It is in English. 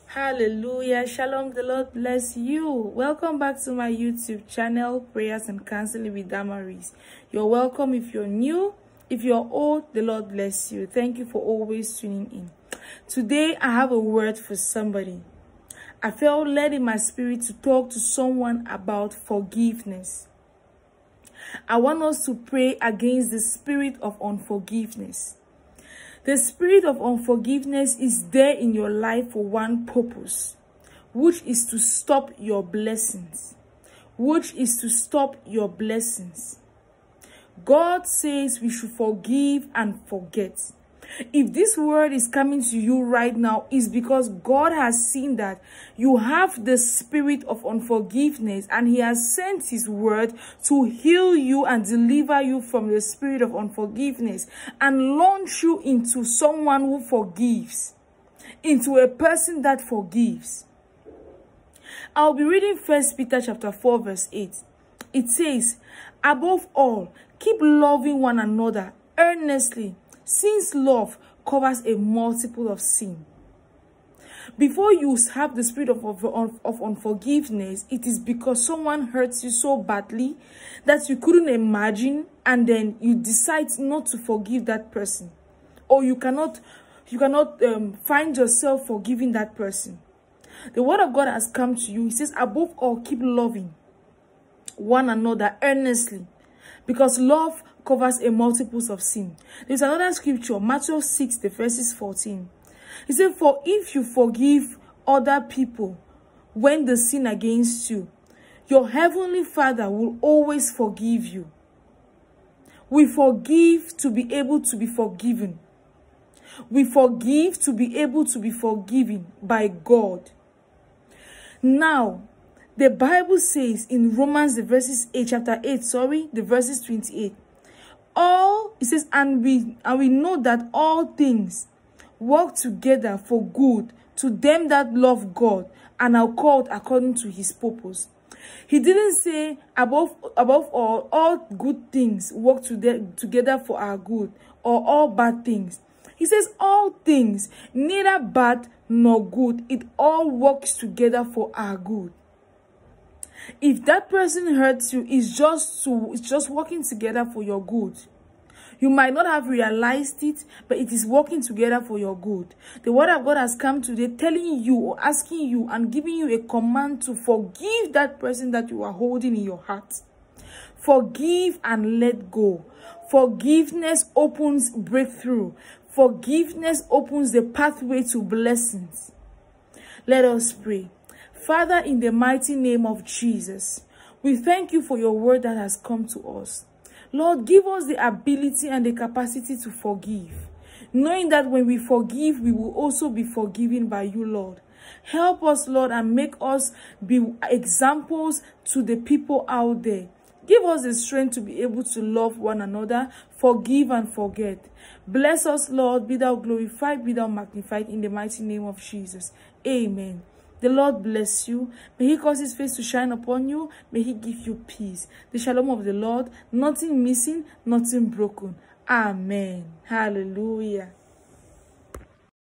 Hallelujah. Shalom. The Lord bless you. Welcome back to my YouTube channel, Prayers and Counseling with Damaris. You're welcome if you're new. If you're old, the Lord bless you. Thank you for always tuning in. Today, I have a word for somebody. I felt led in my spirit to talk to someone about forgiveness. I want us to pray against the spirit of unforgiveness. The spirit of unforgiveness is there in your life for one purpose, which is to stop your blessings. God says we should forgive and forget. If this word is coming to you right now, it's because God has seen that you have the spirit of unforgiveness, and he has sent his word to heal you and deliver you from the spirit of unforgiveness and launch you into someone who forgives, into a person that forgives. I'll be reading 1 Peter chapter 4 verse 8. It says, above all, keep loving one another earnestly, since love covers a multiple of sin. Before you have the spirit of unforgiveness, it is because someone hurts you so badly that you couldn't imagine, and then you decide not to forgive that person, or you cannot find yourself forgiving that person. The word of God has come to you. It says, above all, keep loving one another earnestly, because love covers a multiples of sin. There's another scripture, Matthew 6, the verses 14. He said, for if you forgive other people when they sin against you, your heavenly Father will always forgive you. We forgive to be able to be forgiven. We forgive to be able to be forgiven by God. Now, the Bible says in Romans the verses 28. It says, and we know that all things work together for good to them that love God and are called according to his purpose. He didn't say above all good things work together for our good, or all bad things. He says all things, neither bad nor good, it all works together for our good. If that person hurts you, it's just working together for your good. You might not have realized it, but it is working together for your good. The word of God has come today telling you, or asking you, and giving you a command to forgive that person that you are holding in your heart. Forgive and let go. Forgiveness opens breakthrough. Forgiveness opens the pathway to blessings. Let us pray. Father, in the mighty name of Jesus, we thank you for your word that has come to us. Lord, give us the ability and the capacity to forgive, knowing that when we forgive, we will also be forgiven by you, Lord. Help us, Lord, and make us be examples to the people out there. Give us the strength to be able to love one another, forgive and forget. Bless us, Lord. Be thou glorified, be thou magnified, in the mighty name of Jesus. Amen. The Lord bless you. May he cause his face to shine upon you. May he give you peace. The shalom of the Lord, nothing missing, nothing broken. Amen. Hallelujah.